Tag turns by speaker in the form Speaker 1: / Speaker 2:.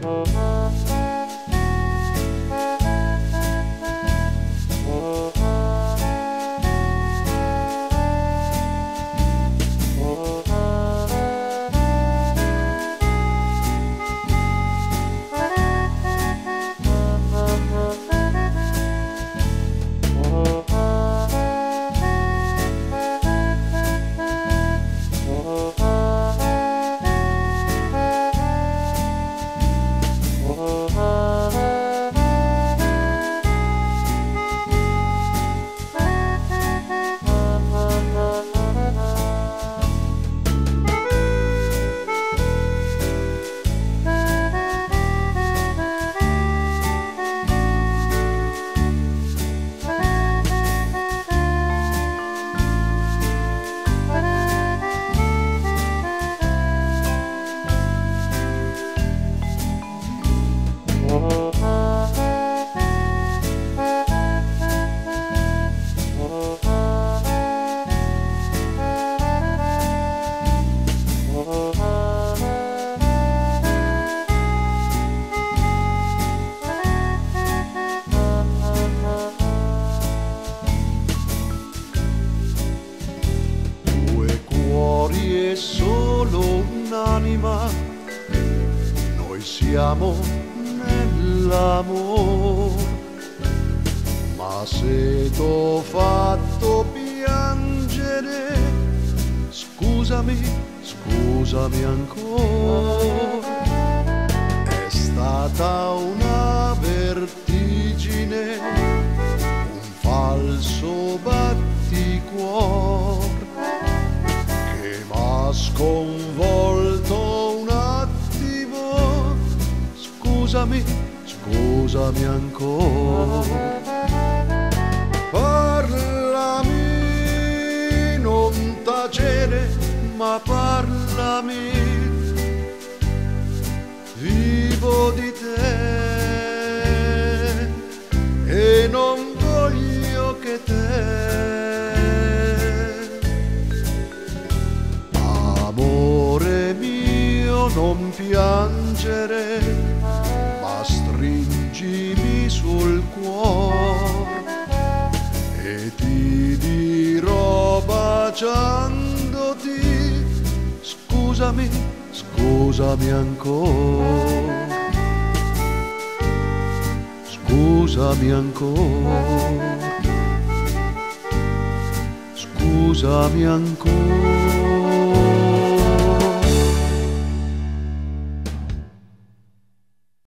Speaker 1: Solo un'anima, noi siamo nell'amor. Ma se t'ho fatto piangere, scusami, scusami ancora. È stata una vertigine, un falso batticuor, sconvolto un attimo, scusami, scusami ancora. Parlami, non tacere, ma parlami, vivo di te e non voglio che te. Non piangere, ma stringimi sul cuore e ti dirò baciandoti, scusami, scusami ancora, scusami ancora, scusami ancora.